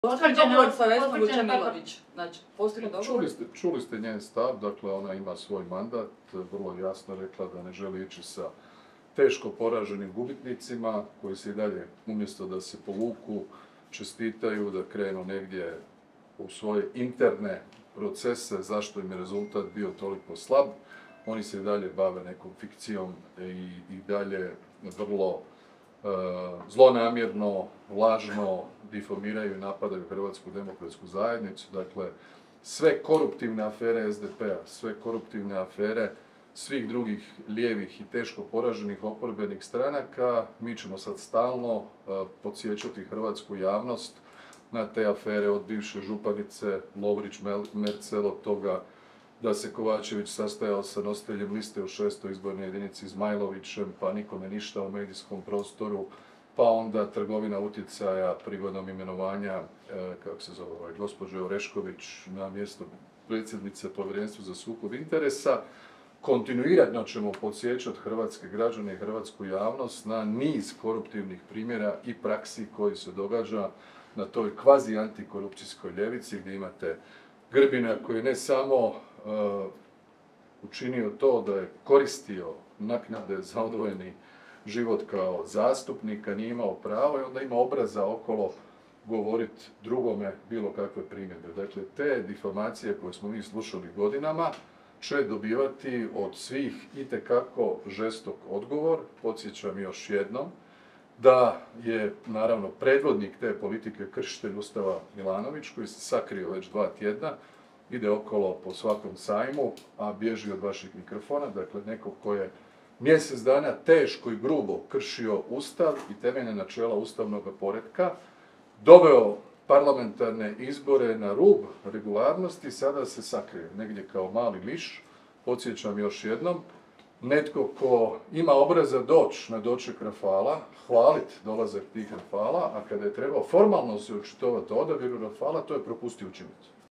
Dogovor sa Vesnom Vučemilović. Znači, postoji dogovor? Čuli ste njen stav, dakle ona ima svoj mandat, vrlo jasno rekla da ne želi ići sa teško poraženim gubitnicima koji se i dalje, umjesto da se povuku, čestitaju, da krenu negdje u svoje interne procese, zašto im je rezultat bio toliko slab. Oni se i dalje bave nekom fikcijom i dalje vrlo zlonamjerno, lažno difamiraju i napadaju Hrvatsku demokratsku zajednicu. Dakle, sve koruptivne afere SDP-a, sve koruptivne afere svih drugih lijevih i teško poraženih oporbenih stranaka, mi ćemo sad stalno podsjećati hrvatsku javnost na te afere od bivše županice Lovrić-Merzel, od toga da se Kovačević sastajao sa nositeljem liste u 6. izbornoj jedinici Zmajlovićem, pa nikome ništa u medijskom prostoru, pa onda trgovina utjecaja prigodom imenovanja, kako se zove, gospođe Orešković na mjesto predsjednice Povjerenstva za sukob interesa. Kontinuirano ćemo podsjećati hrvatske građane i hrvatsku javnost na niz koruptivnih primjera i praksi koji se događa na toj kvazi antikorupcijskoj ljevici gdje imate Grbina koji je ne samo učinio to da je koristio naknade za odvojeni život kao zastupnika, nije imao pravo i onda ima obraza okolo govoriti drugome bilo kakve primjedbe. Dakle, te difamacije koje smo mi slušali godinama će dobivati od svih itekako žestok odgovor. Podsjećam još jednom da je naravno predvodnik te politike kršitelj Ustava Milanović koji se sakrio već 2 tjedna, ide okolo po svakom sajmu, a bježi od vaših mikrofona, dakle neko ko je mjesec dana teško i grubo kršio Ustav i temeljne načela ustavnog poretka, doveo parlamentarne izbore na rub regularnosti, sada se sakrije negdje kao mali miš. Podsjećam još jednom, netko ko ima obraza doći na doček Rafala, hvaliti dolazak tih Rafala, a kada je trebao formalno se očitovati o odabiru Rafala, to je propustio učiniti.